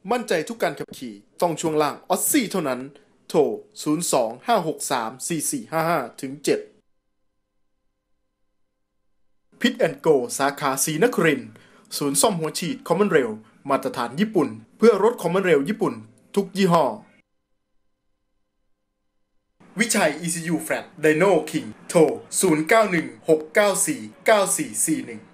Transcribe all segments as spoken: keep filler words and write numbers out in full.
มั่นใจทุกการขับขี่ต้องช่วงล่างออสซี่เท่านั้นโทรศูนย์ สอง ห้า หก สาม สี่ สี่ ห้า ห้า ถึง เจ็ด พิทแอนด์โกสาขาศรีนครินทร์ศูนย์ซ่อมหัวฉีดคอมมอนเรลมาตรฐานญี่ปุ่นเพื่อรถคอมมอนเรลญี่ปุ่นทุกยี่ห้อวิชัย อี ซี ยู Flat Dino King โทรศูนย์ เก้า หนึ่ง หก เก้า สี่ เก้า สี่ สี่ หนึ่ง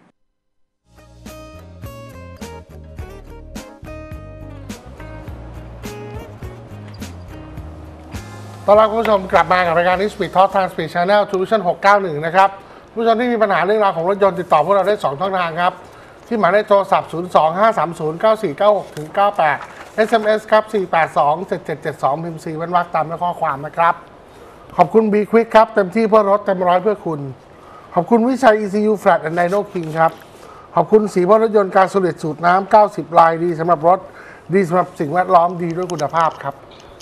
ต้อนรับคุณผู้ชมกลับมากับรายการ Speed Talk ทาง Speed Channel Solution หกเก้าหนึ่งนะครับผู้ชมที่มีปัญหาเรื่องราวของรถยนต์ติดต่อพวกเราได้สองช่องทางครับที่หมายเลขโทรศัพท์ศูนย์ สอง ห้า สาม ศูนย์ เก้า สี่ เก้า หก ถึง เก้า แปด เอส เอ็ม เอส ครับสี่ แปด สอง เจ็ด เจ็ด เจ็ด สองพิมพ์สี่เว้นวรรคตามด้วยข้อความนะครับขอบคุณ B Quick ครับเต็มที่เพื่อรถเต็มร้อยเพื่อคุณขอบคุณวิชัย อี ซี ยู Flat and Dino King ครับขอบคุณสีพ่นรถยนต์การสลิดสูตรน้ำเก้าสิบลายดีสำหรับรถดีสำหรับสิ่งแวดล้อมดีด้วยคุณภาพครับ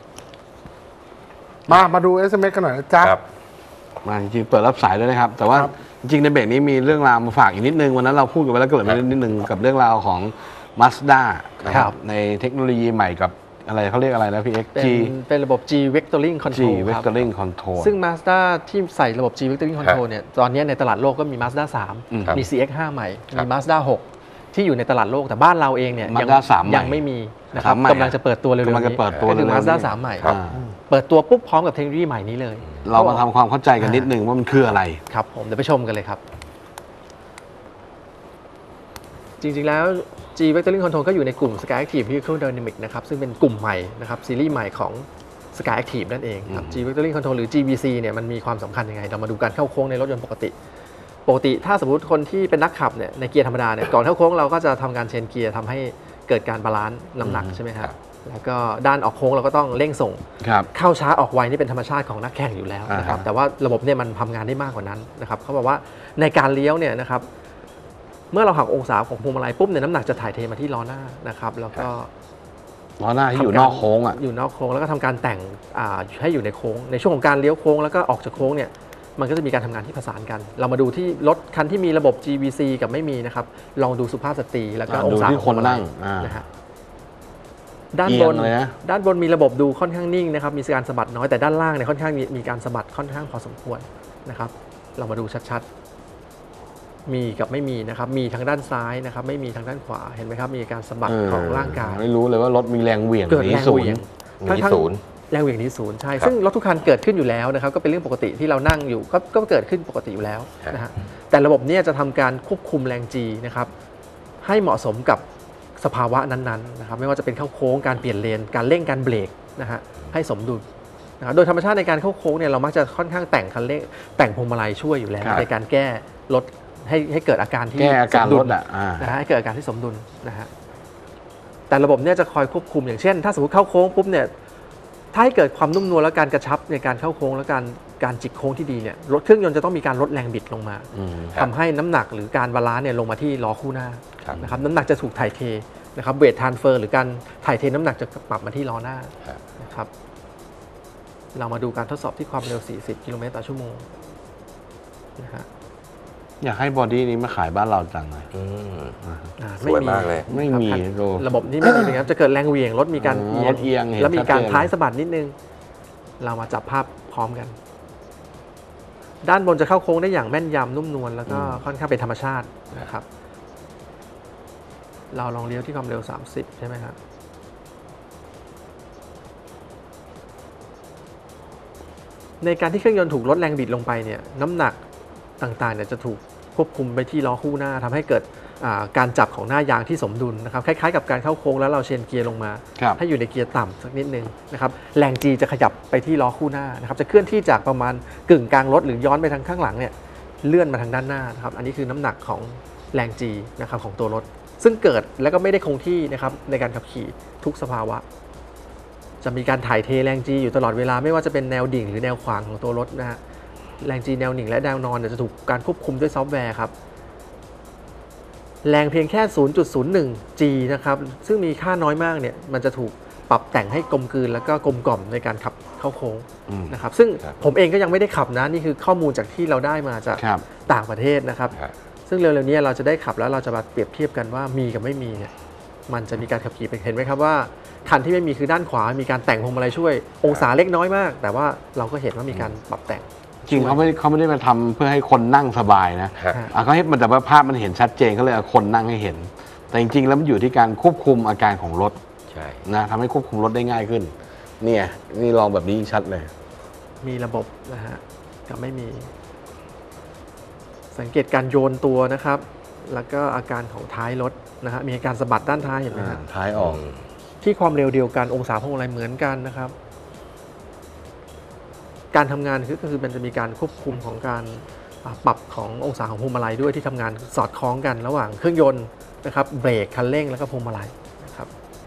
มามาดู เอส เอ็ม เอส กันหน่อยนะจ๊ะมาจริงๆเปิดรับสายด้วยนะครับแต่ว่าจริงๆในเบรกนี้มีเรื่องราวมาฝากอีกนิดนึงวันนั้นเราพูดกันไปแล้วก็เหลือนิดนึงกับเรื่องราวของ Mazda นะครับในเทคโนโลยีใหม่กับอะไรเขาเรียกอะไรนะพี่เอ็กซ์ G เป็นระบบ G Vectoring Control G Vectoring Control ซึ่ง Mazda ที่ใส่ระบบ G Vectoring Control เนี่ยตอนนี้ในตลาดโลกก็มี Mazda สาม มี ซี เอ็กซ์ ห้า ใหม่มี Mazda หกที่อยู่ในตลาดโลกแต่บ้านเราเองเนี่ยยังยังไม่มีนะครับกำลังจะเปิดตัวเร็วๆนี้ก็คือ Mazda สาม ใหม่เปิดตัวปุ๊บพร้อมกับเทคโนโลยีใหม่นี้เลยเรามาทำความเข้าใจกันนิดนึงว่ามันคืออะไรครับผมเดี๋ยวไปชมกันเลยครับจริงๆแล้ว G Vectoring Control ก็อยู่ในกลุ่ม Sky Active Vehicle Dynamics นะครับซึ่งเป็นกลุ่มใหม่นะครับซีรีส์ใหม่ของ Sky Active นั่นเองครับ G Vectoring Control หรือ จี วี ซี เนี่ยมันมีความสำคัญยังไงเรามาดูการเข้าโค้งในรถยนต์ปกติปกติถ้าสมมติคนที่เป็นนักขับเนี่ยในเกียร์ธรรมดาเนี่ยก่อนเข้าโค้งเราก็จะทำการเชนเกียร์ทำให้เกิดการบาลานซ์น้ำหนักใช่ไหมครับแล้วก็ด้านออกโค้งเราก็ต้องเร่งส่งเข้าช้าออกไวนี่เป็นธรรมชาติของนักแข่งอยู่แล้วนะครับแต่ว่าระบบเนี่ยมันทำงานได้มากกว่านั้นนะครับเขาบอกว่าในการเลี้ยวเนี่ยนะครับเมื่อเราหักองศาของพวงมาลัยปุ๊บเนี่ยน้ำหนักจะถ่ายเทมาที่ล้อหน้านะครับแล้วก็ล้อหน้าที่อยู่นอกโค้งอ่ะอยู่นอกโค้งแล้วก็ทำการแต่งให้อยู่ในโค้งในช่วงของการเลี้ยวโค้งแล้วก็ออกจากโค้งเนี่ยมันก็จะมีการทำงานที่ผสานกันเรามาดูที่รถคันที่มีระบบ จี วี ซี กับไม่มีนะครับลองดูสุภาพสตรีแล้วก็องศาของคนนั่งนะฮะด้านบนด้านบนมีระบบดูค่อนข้างนิ่งนะครับมีการสะบัดน้อยแต่ด้านล่างเนี่ยค่อนข้างมีการสะบัดค่อนข้างพอสมควรนะครับเรามาดูชัดๆมีกับไม่มีนะครับมีทางด้านซ้ายนะครับไม่มีทางด้านขวาเห็นไหมครับมีการสะบัดของร่างกายไม่รู้เลยว่ารถมีแรงเหวี่ยงเกิดแรงเหวี่ยงทั้งทั้งแรงเหวี่ยงที่ศูนย์ใช่ซึ่งรถทุกคันเกิดขึ้นอยู่แล้วนะครับก็เป็นเรื่องปกติที่เรานั่งอยู่ก็ก็เกิดขึ้นปกติอยู่แล้วนะฮะแต่ระบบนี้จะทำการควบคุมแรง G นะครับให้เหมาะสมกับสภาวะนั้นๆนะครับไม่ว่าจะเป็นเข้าโค้งการเปลี่ยนเลนการเร่งการเบรกนะฮะให้สมดุลนะโดยธรรมชาติในการเข้าโค้งเนี่ยเรามักจะค่อนข้างแต่งคันเร่งแต่งพวงมาลัยช่วยอยู่แล้วในการแก้รถให้ให้เกิดอาการที่สมดุลนะฮะให้เกิดอาการที่สมดุลนะฮะแต่ระบบเนี่ยจะคอยควบคุมอย่างเช่นถ้าสมมติเข้าโค้งปุ๊บเนี่ยถ้าให้เกิดความนุ่มนวลและการกระชับในการเข้าโค้งและการการจิกโค้งที่ดีเนี่ยรถเครื่องยนต์จะต้องมีการลดแรงบิดลงมาทำให้น้ำหนักหรือการบาลานซ์เนี่ยลงมาที่ล้อคู่หน้านะครับน้ำหนักจะถูกถ่ายเทนะครับเวททรานสเฟอร์หรือการถ่ายเทน้ำหนักจะปรับมาที่ล้อหน้านะครับเรามาดูการทดสอบที่ความเร็วสี่สิบกิโลเมตรต่อชั่วโมงนะฮะอยากให้บอดี้นี้มาขายบ้านเราจังเลยสวยมากเลยไม่มีระบบนี้ไม่มีนะครับจะเกิดแรงเหวี่ยงรถมีการเอียงแล้วมีการท้ายสะบัดนิดนึงเรามาจับภาพพร้อมกันด้านบนจะเข้าโค้งได้อย่างแม่นยำนุ่มนวลแล้วก็ค่อนข้างเป็นธรรมชาตินะครับเราลองเลี้ยวที่ความเร็วสามสิบใช่ไหมครับในการที่เครื่องยนต์ถูกลดแรงบิดลงไปเนี่ยน้ำหนักต่างๆเนี่ยจะถูกควบคุมไปที่ล้อคู่หน้าทำให้เกิดการจับของหน้ายางที่สมดุลนะครับคล้ายๆกับการเข้าโค้งแล้วเราเชนเกียร์ลงมาให้อยู่ในเกียร์ต่ำสักนิดนึงนะครับแรง G จะขยับไปที่ล้อคู่หน้านะครับจะเคลื่อนที่จากประมาณกึ่งกลางรถหรือย้อนไปทางข้างหลังเนี่ยเลื่อนมาทางด้านหน้านะครับอันนี้คือน้ำหนักของแรง G นะครับของตัวรถซึ่งเกิดแล้วก็ไม่ได้คงที่นะครับในการขับขี่ทุกสภาวะจะมีการถ่ายเทแรง G อยู่ตลอดเวลาไม่ว่าจะเป็นแนวดิ่งหรือแนวขวางของตัวรถนะฮะแรง G แนวหนิ่งและแนวนอนจะถูกการควบคุมด้วยซอฟต์แวร์ครับแรงเพียงแค่ ศูนย์จุดศูนย์หนึ่ง จี นะครับซึ่งมีค่าน้อยมากเนี่ยมันจะถูกปรับแต่งให้กลมกลืนแล้วก็กลมกล่อมในการขับเข้าโค้งนะครับซึ่งผมเองก็ยังไม่ได้ขับนะนี่คือข้อมูลจากที่เราได้มาจากต่างประเทศนะครับซึ่งเร็วๆนี้เราจะได้ขับแล้วเราจะมาเปรียบเทียบกันว่ามีกับไม่มีเนี่ยมันจะมีการขับขี่ไปเห็นไหมครับว่าคันที่ไม่มีคือด้านขวามีการแต่งพวงมาลัยช่วยองศาเล็กน้อยมาก แต่ว่าเราก็เห็นว่ามีการปรับแต่งจริงเขาไม่เขาไม่ได้มาทำเพื่อให้คนนั่งสบายนะฮะอ่ะเขาให้มันแต่ว่าภาพมันเห็นชัดเจนเขาเลยเอาคนนั่งให้เห็น แต่จริงๆแล้วมันอยู่ที่การควบคุมอาการของรถใช่นะทำให้ควบคุมรถได้ง่ายขึ้น เนี่ยนี่ลองแบบนี้ชัดเลยมีระบบนะฮะกับไม่มี สังเกตการโยนตัวนะครับ แล้วก็อาการของท้ายรถนะฮะมีอาการสะบัดด้านท้ายเห็นไหมอ่าฮะท้ายออกที่ความเร็วเดียวกันองศาพวงมาลัยเหมือนกันนะครับ การทำงานคือก็คือมันจะมีการควบคุมของการอ่าปรับขององศาของพวงมาลัยด้วยที่ทำงานสอดคล้องกันระหว่างเครื่องยนต์นะครับเบรกคันเร่งแล้วก็พวงมาลัยนะครับ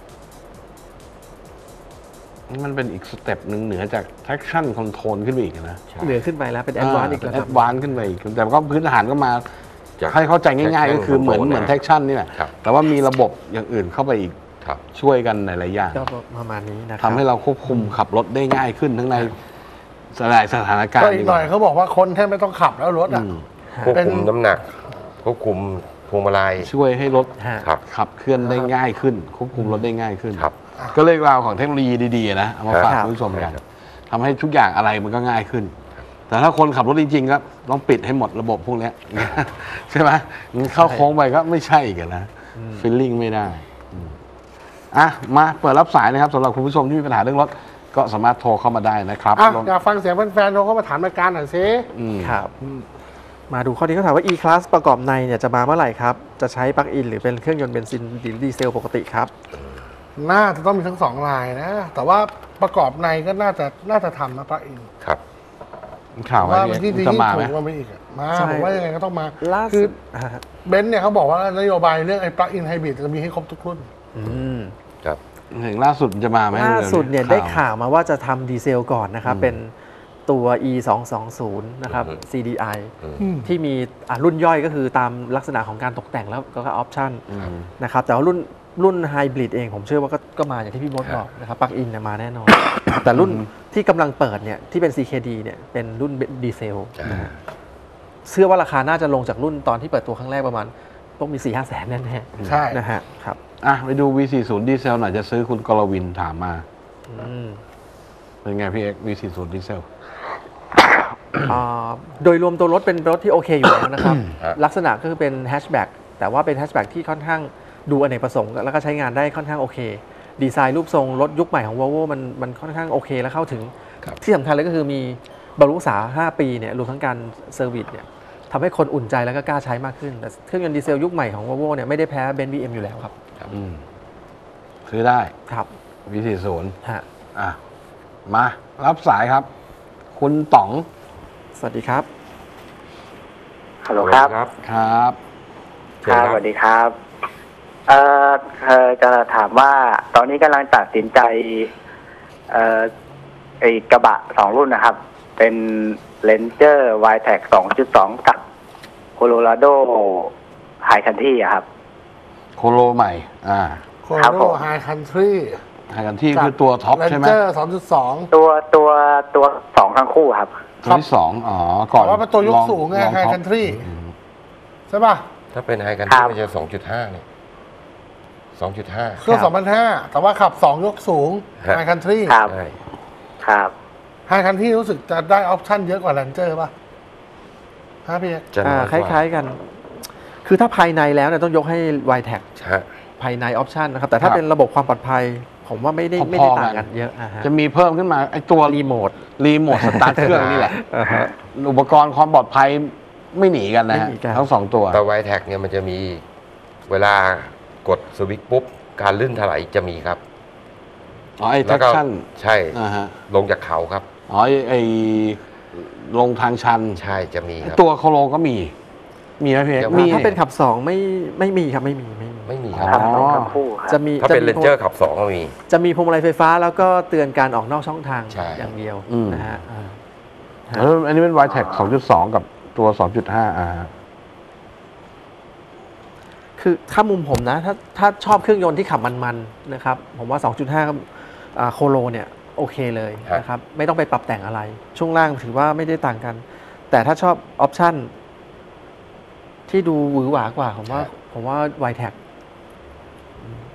นี่มันเป็นอีกสเต็ปหนึ่งเหนือจาก traction control ขึ้นไปอีกนะใช่เหนือขึ้นไปแล้วเป็นแอดวานซ์อีกแอแล้วครับดวานซ์ขึ้นไปอีกแต่ก็พื้นฐานก็มาจากให้เข้าใจง่ายๆ ก็คือเหมือน traction เหมือน control traction นี่แหละครับแต่ว่ามีระบบอย่างอื่นเข้าไปอีกครับช่วยกันหลายๆอย่างก็ประมาณนี้นะคทำรับให้เราควบคุมขับรถได้ง่ายขึ้นทั้งในหลายสถานการก็ณ์อีดีกกหน่ว่าอยเขาบอกว่าคนแทบไม่ต้องขับแล้วรถอือ่ะมควบเป็นคุมน้ำหนัก ควบคุมพวงมาลัยช่วยให้รถฮะครับขับเคลื่อนได้ง่ายขึ้น ควบคุมรถได้ง่ายขึ้นครับก็เรื่องราวของเทคโนโลยีดีๆนะเอามาฝากครับคุณผู้ชมกันครับทำให้ทุกอย่างอะไรมันก็ง่ายขึ้น แต่ถ้าคนขับรถจริงๆก็ต้องปิดให้หมดระบบพวกเนี้ย ใช่ไหมมันเข้าโค้งไปก็ไม่ใช่กันนะฟีลลิ่งไม่ได้อืมอ่ะมาเปิดรับสายนะครับสำหรับคุณผู้ชมที่มีปัญหาเรื่องรถก็สามารถโทรเข้ามาได้นะครับอ่ะลองอยากฟังเสียงแฟนๆโทรเข้ามาถามรายการหน่อยสิอืมครับมาดูข้อนี้เขาถามว่า E-Class ประกอบในเนี่ยจะมาเมื่อไหร่ครับ จะใช้ปลั๊กอินหรือเป็นเครื่องยนต์เบนซินหรือดีเซลปกติครับน่าจะต้องมีทั้งสองลายนะ แต่ว่าประกอบในก็น่าจะน่าจะทำนะปลั๊กอินครับข่าวว่าว่ามันที่ดีจะที่มาไหมถูกกว่าไปอีกอะมาใช่ผมว่ายังไงก็ต้องมาล่าคืสุอดอ่าฮะเบนซ์เนี่ยเขาบอกว่านโยบายเรื่องไอ้ปลั๊กอินไฮบริดจะมีให้ครบทุกรุ่นอืมครับถึงล่าสุดมันจะมาไหมล่าสุดเนี่ยได้ข่าวมาว่าจะทำดีเซลก่อนนะครับ เป็นตัว อี สองสองศูนย์ นะครับอืมซี ดี ไออืมที่มีอ่ะรุ่นย่อยก็คือตามลักษณะของการตกแต่งแล้วก็ออปชั่นอืมนะครับแต่ว่ารุ่นรุ่นไฮบริดเองผมเชื่อว่าก็ก็มาอย่างที่พี่บดบอกนะครับปลั๊กอินเนี่ยมาแน่นอน แต่รุ่นที่กำลังเปิดเนี่ยที่เป็น ซี เค ดี เนี่ยเป็นรุ่นดีเซลนะฮะเชื่อว่าราคาน่าจะลงจากรุ่นตอนที่เปิดตัวครั้งแรกประมาณต้องมี สี่ห้าแสนแน่ใช่ๆนะฮะครับอ่ะไปดู วี สี่สิบ ดีเซลหน่อยจะซื้อคุณกรวินถามมาอืมเป็นไงพี่เอ็ก วี สี่สิบ ดีเซลอ่าโดยรวมตัวรถเป็นรถที่โอเคอยู่แล้วนะครับฮะลักษณะก็คือเป็นแฮชแบ็กแต่ว่าเป็นแฮชแบ็กที่ค่อนข้างดูอเนกประสงค์แล้วก็ใช้งานได้ค่อนข้างโอเค ดีไซน์รูปทรงรถยุคใหม่ของ Volvo มันมันค่อนข้างโอเคและเข้าถึงครับที่สำคัญเลยก็คือมีบรรลุษาห้าปีเนี่ยรวมทั้งการเซอร์วิสเนี่ยทำให้คนอุ่นใจแล้วก็กล้าใช้มากขึ้นแต่เครื่องยนต์ดีเซลยุคใหม่ของ Volvo เนี่ยไม่ได้แพ้เบนซ์ บี เอ็ม อยู่แล้วครับอืมซื้อได้ครับวี สี่สิบฮะอ่ะ มารับสายครับ คุณต๋องสวัสดีครับฮัลโหลครับครับครับเชิคญรับครับสวัสดีครับ เอ่อเอ่อจะถามว่าตอนนี้กำลังตัดสินใจ เอ่อไอกระบะสองรุ่นนะครับ เป็น Ranger วาย ที อี ซี สองจุดสอง กับ Colorado High Country อะครับโคโลใหม่ อ่าโคครับโรผมไฮคันทรีไฮกันที่คือตัวท็อปใช่ไหมเรนเจอร์สองจุดสองตัวตัวตัวสองทั้งคู่ครับตัวที่สองอ๋อ ก่อนแต่ว่าเป็นตัวยกสูงไงลอไฮท็อปคันทรีอืมใช่ป่ะถ้าเป็นไฮกันครัที่บมันจะสองจุดห้าเนี่ยสองจุดห้าเครื่องสองพันห้าแต่ว่าขับสองยกสูงฮะไฮคันทรีครับใช่ครับไฮคันทรีรู้สึกจะได้ออปชั่นเยอะกว่าแรนเจอร์ป่ะฮะพี่จะอ่าน้อยคกว่าล้ายๆกัน คือถ้าภายในแล้วเนี่ยต้องยกให้ วาย ที อี ซีฮะภายในออปชันนะครับแต่ถ้าครับเป็นระบบความปลอดภัย ผมว่าไม่ได้พอๆไม่ได้ต่างกักัน นเยอะอ่าฮะจะมีเพิ่มขึ้นมาไอตัวรีโมทรีโมทสตาร์ทเครื่องนี่แหละอ่าฮะอุปกรณ์ความปลอดภัยไม่หนีกันนะไม่ฮะหนีกันทั้งสองตัวแต่ไวแท็กเนี่ยมันจะมีเวลากดสวิตช์ปุ๊บ การลื่นถลายจะมีครับอ๋อ ไอ้แล้ทัวกก็ชั่นใช่อ่าฮะลงจากเขาครับอ๋อ ไอ้ไอ้ลงทางชันใช่จะมีครับตัวโคโลก็มี มีไหมพี่เอกเดี๋ยวมีถ้าเป็นขับสองไม่ไม่มีครับไม่มีไม่มีไม่มีคอ๋รับอครับทั้งคู่ครับจะมีถ้าเป็นจะเรมีนเจอร์ขับสองก็มีจะมีพวงมาลัยไฟฟ้าแล้วก็เตือนการออกนอกช่องทางใช่อย่างเดียวอืมนะฮะอ่าแล้วอันนี้เป็น วาย ที อี ซี สองจุดสอง กับตัว สองจุดห้า อ่าฮะคือถ้ามุมผมนะถ้าถ้าชอบเครื่องยนต์ที่ขับมันๆนะครับผมว่า สองจุดห้าอ่าโคโลเนี่ยโอเคเลยครับนะครับไม่ต้องไปปรับแต่งอะไร ช่วงล่างถือว่าไม่ได้ต่างกัน แต่ถ้าชอบออปชั่นที่ดูหวือหวากว่าผมว่าผมว่า วาย ที อี ซี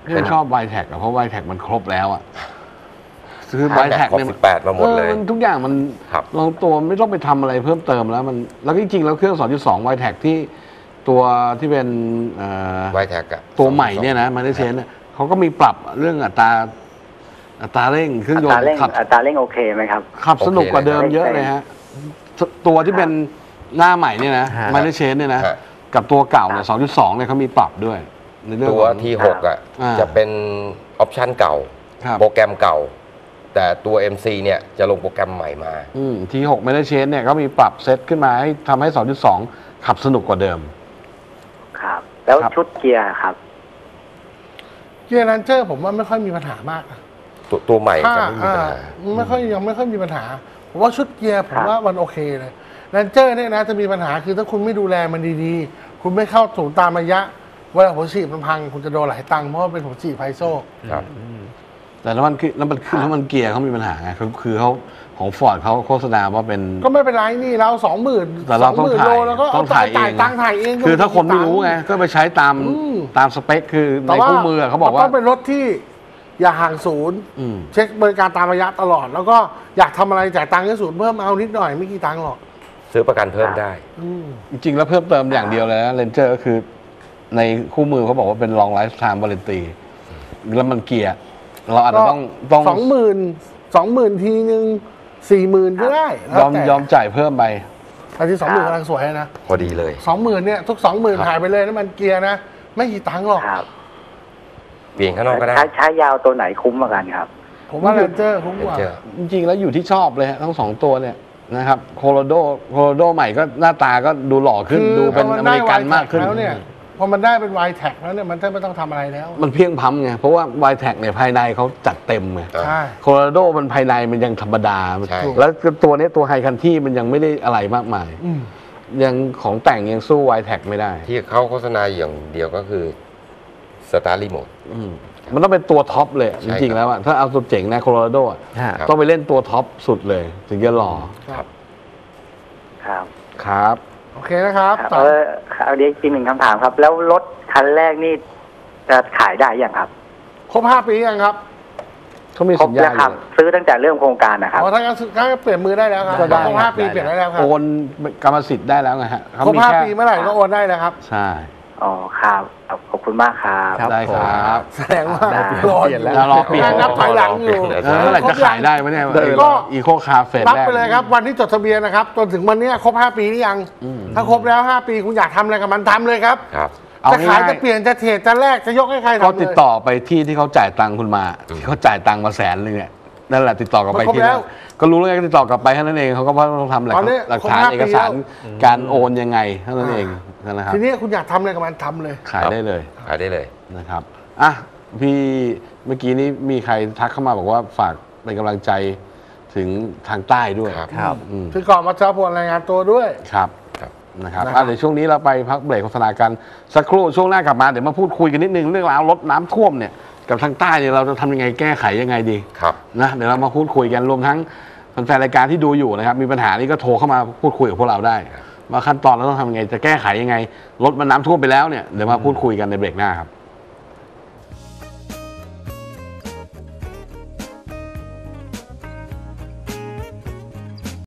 พี่ชอบไวแท็กเพราะไวแท็กมันครบแล้วอ่ะคือไวแท็กเนี่ยสิบแปดมาหมดเลยทุกอย่างมันครับลงตัวไม่ต้องไปทำอะไรเพิ่มเติมแล้วมันแล้วจริงๆแล้วเครื่อง สองจุดสอง ไวแท็กที่ตัวที่เป็นเอ่อไวแท็กอะตัวใหม่เนี่ยนะมันได้เชนเนี่ยเขาก็มีปรับเรื่องอัตราอัตราเร่งเครื่องอัยตนราเร่งต์ขับอัตราเร่งโอเคไหมครับขับสนุกกว่าเดิมเยอะเลยฮะตัวที่เป็นหน้าใหม่เนี่ยนะฮะมันได้เชนเนี่ยนะฮะกับตัวเก่าเนี่ย สองจุดสอง เนี่ยเขามีปรับด้วยในเรื่องตัวของที หก อ่ะอ่าจะเป็นออปชันเก่าครับโปรแกรมเก่า แต่ตัว เอ็ม ซี เนี่ยจะลงโปรแกรมใหม่มาอืมทีหกไม่ได้เชนเนี่ยก็มีปรับเซตขึ้นมาให้ทำให้ สองจุดสอง ขับสนุกกว่าเดิมครับ แล้วครับชุดเกียร์ครับเกียร์รันเจอร์ผมว่าไม่ค่อยมีปัญหามากนะตัวตัวใหม่ถ้าจะไม่มีปัญหาอ่าไม่ค่อยยังไม่ค่อยมีปัญหาผมว่าชุดเกียร์ผมว่ามันโอเคเลยรันเจอร์เนี่ยนะจะมีปัญหาคือถ้าคุณไม่ดูแลมันดีๆ คุณไม่เข้าศูนย์ตามระยะเวลาหัวฉีดมันพังคุณจะโดนหลายตังค์เพราะว่าเป็นหัวฉีดไพโซครับแต่น้ำมันคือน้ำมันคือน้ำมันเกียร์เขามีปัญหาไงคือคือเขาของฟอร์ดเขาโฆษณาว่าเป็นก็ไม่เป็นไรนี่เราสองหมื่นแต่เราต้องถ่ายโลแล้วก็ต้เอาองถ่ายเองจ่ายตังค์ถ่ายเองคือถ้าคนไม่รู้ไงก็ไปใช้ตามอืมตามสเปคคือในแต่ว่าคู่มือเขาบอกมันว่าต้องเป็นรถที่อย่าห่างศูนย์อืมเช็คบริการตามระยะตลอด แล้วก็อยากทำอะไรจ่ายตังค์ที่ศูนย์เพิ่มเอานิดหน่อยไม่กี่ตังค์หรอกซื้อประกันเพิ่มได้อืมจริงๆแล้วเพิ่มเติมอย่างเดียวเลยนะเลนเจอร์ก็คือ ในคู่มือเขาบอกว่าเป็น long lifetime warranty แล้วมันเกียร์เราอาจจะต้องต้องสองหมื่นสองหมื่นทีนึงสี่หมื่นก็ได้ยอมยอมจ่ายเพิ่มไปแต่ที่สองหมื่นกำลังสวยนะพอดีเลยสองหมื่นเนี่ยทุกสองหมื่นครับหายไปเลยน้ำมันเกียร์นะไม่กี่ตังค์หรอกครับเปลี่ยนข้างนอกก็ได้ใช้ใช้ยาวตัวไหนคุ้มกว่ากันครับผมว่าเรนเจอร์คุ้มกว่าเจอจริงๆแล้วอยู่ที่ชอบเลยฮะทั้งสองตัวเนี่ยนะครับโคโรโดโคโรโดใหม่ก็หน้าตาก็ดูหล่อขึ้นคือดูเป็นพออมันเมได้ริกันมากขึ้นแล้วเนี่ยพอมันได้เป็น Y Tag แล้วเนี่ยมันแทบไม่ต้องทำอะไรแล้วมันเพียงพร้ำไงเพราะว่า y t แท็กเนี่ยภายในเขาจัดเต็มไงใช่โคโรโดมันภายในมันยังธรรมดาใช่แล้วตัวเนี้ยตัวไฮคันที่มันยังไม่ได้อะไรมากมายอืมยังของแต่งยังสู้ y t แท็กไม่ได้ที่เขาโฆษณาอย่างเดียวก็คือสตาร์ทรีโมทอืมมันต้องเป็นตัวท็อปเลยใช่จริงๆครับแล้วอะถ้าเอาตัวเจ๋งนะโคโรโดอะฮะครับต้องไปเล่นตัวท็อปสุดเลย ถึงจะหล่อครับครับครับโอเคนะครับครับต่อเออเอาเดี๋ยวอีกหนึ่งคำถามครับ แล้วรถคันแรกนี่จะขายได้ยังครับครบห้าปียังครับเขามีครสับญญาแล้วอครับยู่ซื้อตั้งแต่เริ่มโครงการนะครับอ๋อถ้างั้นถ้างั้นเปลี่ยนมือได้แล้วครับก็ได้ครบห้าปีเปลี่ยนได้แล้วครับโอนกรรมสิทธิ์ได้แล้วไงฮะเขาครบมีห้าแค่ปีเมื่อไหร่ก็โอนได้แล้วครับใช่อ๋อครับครับขอบคุณมากครับครับได้ครับแสดงว่าได้รอเปลี่ยนแล้วแล้วรอเปลี่ยนนับถอยหลังอยู่เออเมื่อไหร่จะขายได้ไหมเนี่ยก็อีโคคาเฟ่รับไปเลยครับวันที่จดทะเบียนนะครับจนถึงวันเนี้ยครบห้าปีหรือยังอืมถ้าครบแล้วห้าปีคุณอยากทำอะไรกับมันทำเลยครับครับเอาจะขายง่ายจะเปลี่ยนจะเทรดจะแลกจะยกให้ใครๆก็ทำเลติดยต่อไปที่ที่เขาจ่ายตังค์คุณมาที่เขาจ่ายตังค์มาแสนนึงเนี่ยนั่นแหละติดต่อกลับไปมันครบที่แล้นั่วนก็รู้แล้วไงก็ติดต่อกลับไปแค่นั้นเองเขาก็ต้องทำอะไรตอนนี้หลักฐานครบห้าเอกสารปีแล้วการโอนยังไงเท่านั้นเองนั่นนะครับทีนี้คุณอยากทำอะไรกับมันทำเลยขายได้เลยขายได้เลยนะครับอ่ะพี่เมื่อกี้นี้มีใครทักเข้ามาบอกว่าฝากเป็นกำลังใจถึงทางใต้ด้วยครับครับอืมคือก่อนมาเช้าพลรายงานตัวด้วยครับครับนะครับนะครับอ่ะเดี๋ยวช่วงนี้เราไปพักเบรกโฆษณากันสักครู่ช่วงหน้ากลับมาเดี๋ยวมาพูดคุยกันนิดนึงเรื่องราวรถน้ำท่วมเนี่ยกับทางใต้เนี่ยเราจะทำยังไงแก้ไขยังไงดีครับนะเดี๋ยวเรามาพูดคุยกันรวมทั้งแฟนๆรายการที่ดูอยู่นะครับมีปัญหานี่ก็โทรเข้ามาพูดคุยกับพวกเราได้ว่าขั้นตอนเราต้องทำยังไงจะแก้ไขยังไงรถมันน้ำท่วมไปแล้วเนี่ยเดี๋ยวมาพูดคุยกันในเบรกหน้าครับ